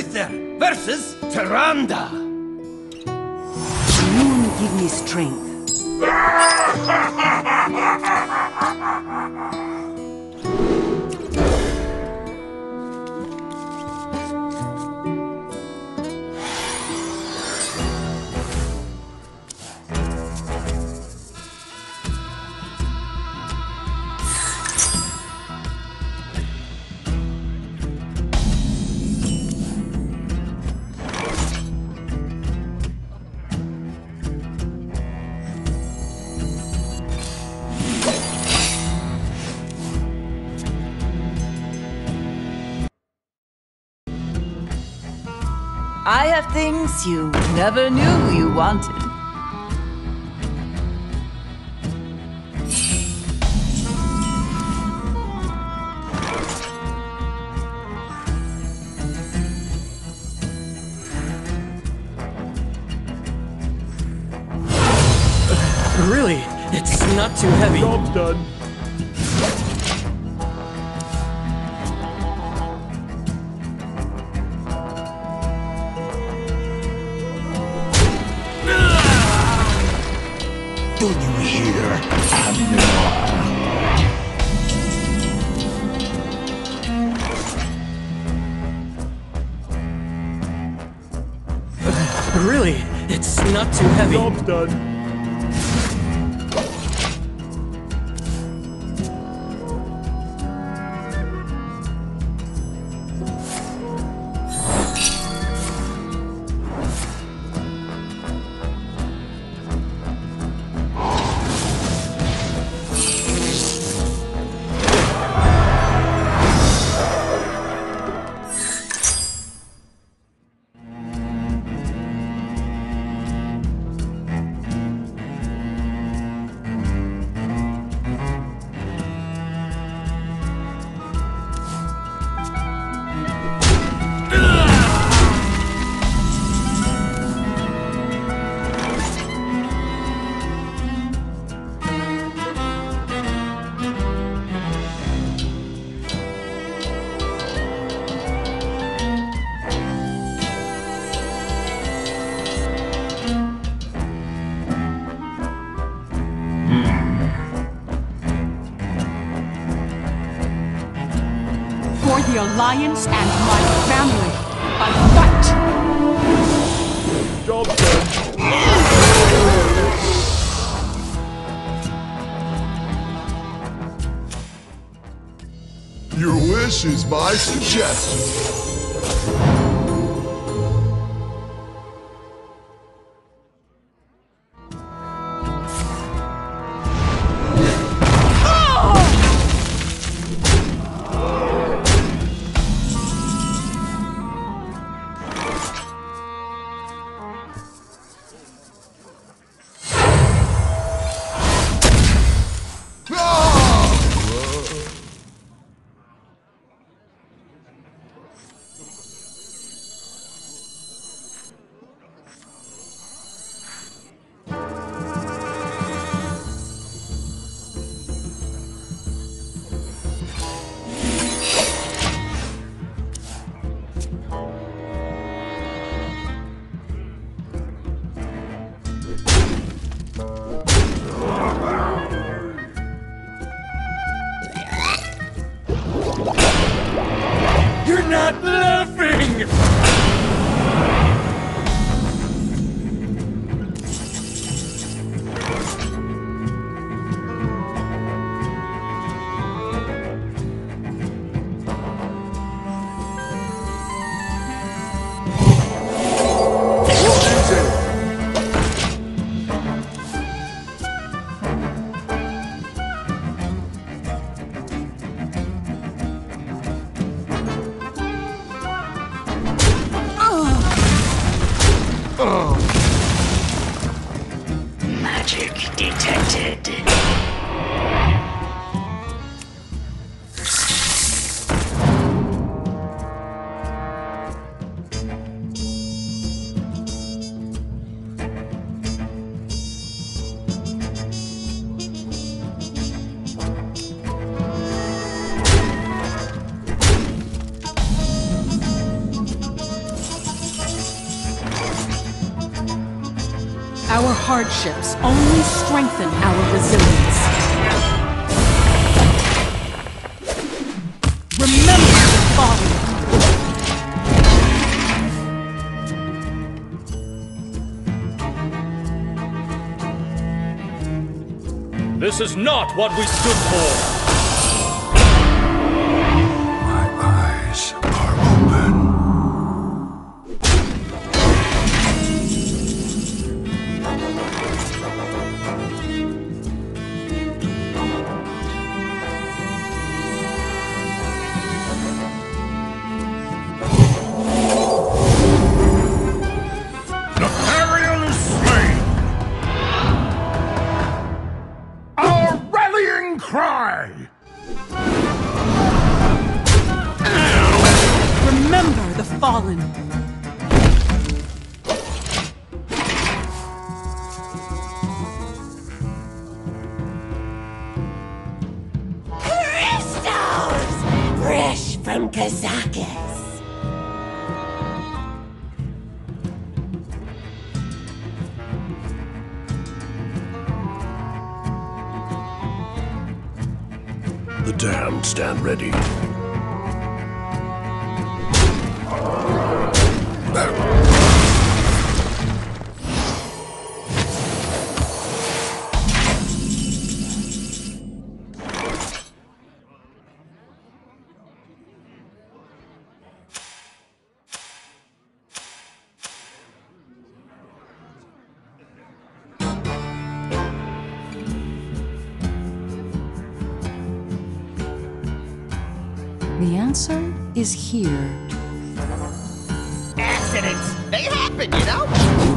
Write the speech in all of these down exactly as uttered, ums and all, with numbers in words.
Hester versus Tyrande. Moon give me strength. I have things you never knew you wanted. Really? It's not too heavy. Job's done. Do you hear, Amnor? Really? It's not too heavy. Job's done. For the Alliance and my family, I fight! Job's done. Your wish is my suggestion. You're not laughing! Magic detected. Our hardships only strengthen our resilience. Remember the fallen. This is not what we stood for! My eyes are open. The carrion is slain! Our rallying cry! Remember the fallen. Crystals! Fresh from Kazakis. The damned stand ready. The answer is here. Accidents! They happen, you know?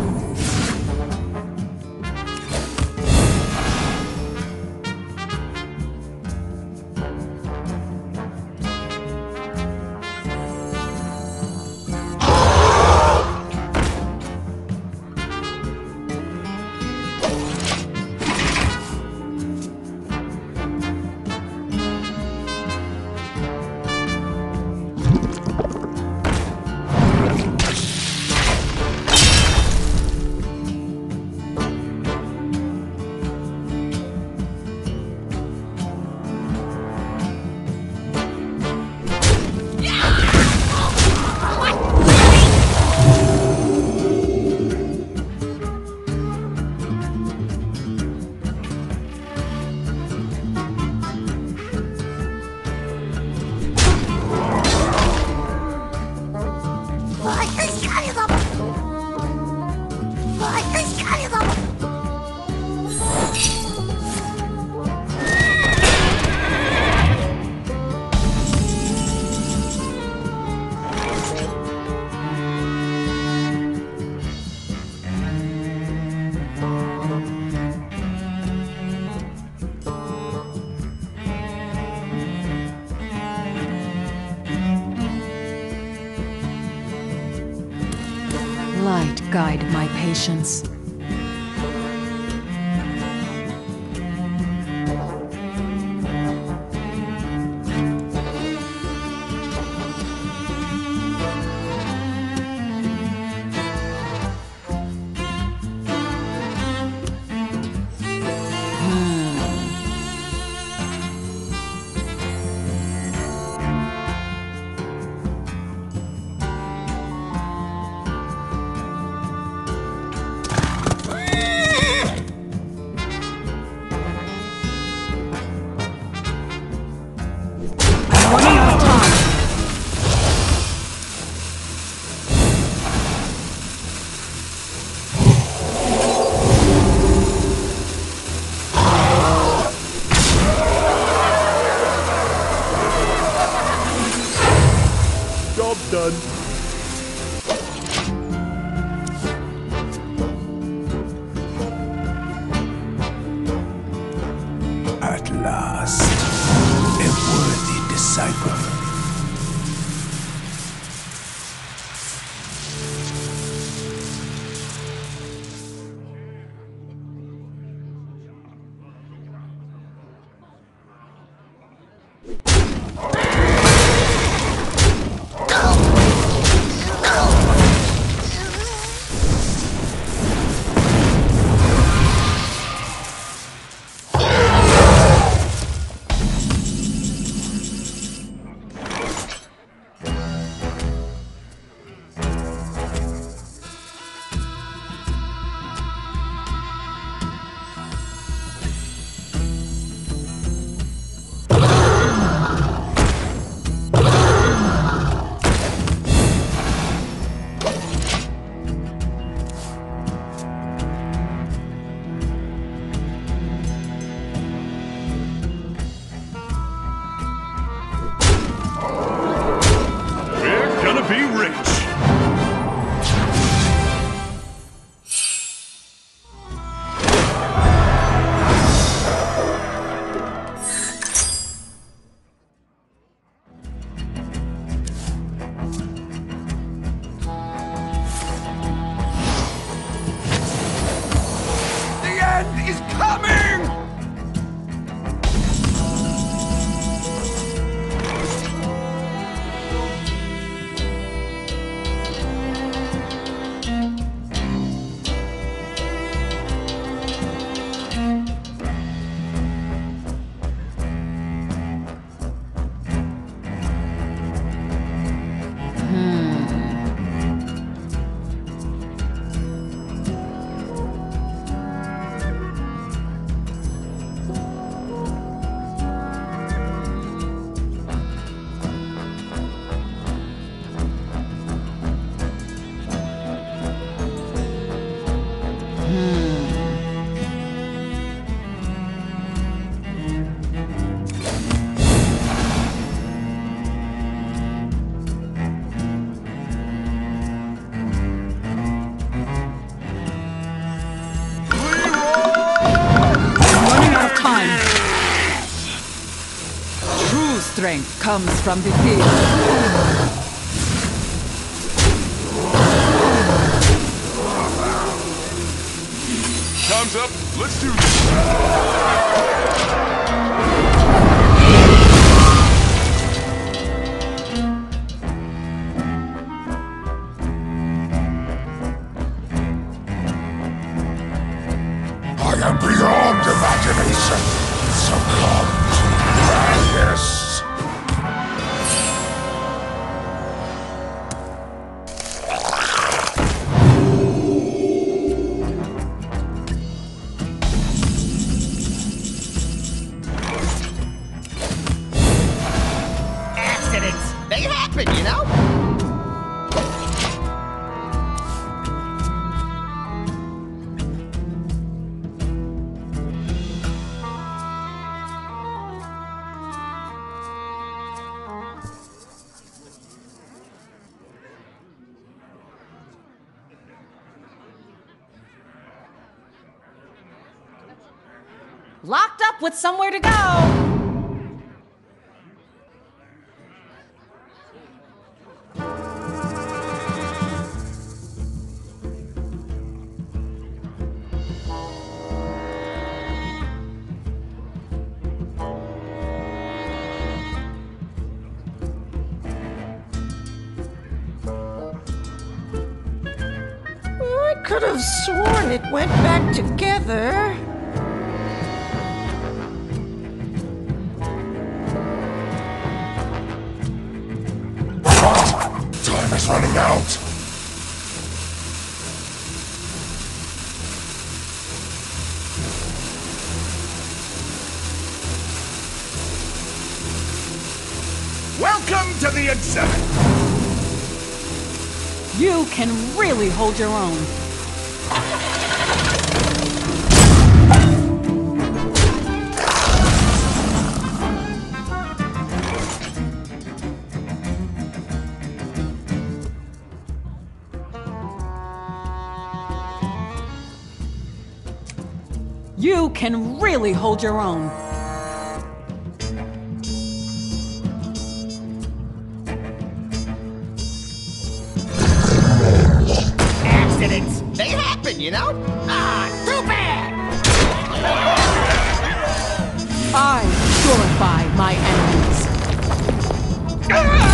Light guide my patience. Running out of time. True strength comes from the field. Time's up. Let's do this. I am beyond imagination. Succumb to madness. Accidents, they happen, you know? Locked up with somewhere to go. I could have sworn it went back together. Time is running out. Welcome to the exhibit. You can really hold your own. You can really hold your own. Accidents, they happen, you know? Ah, too bad! I purify my enemies. Ah!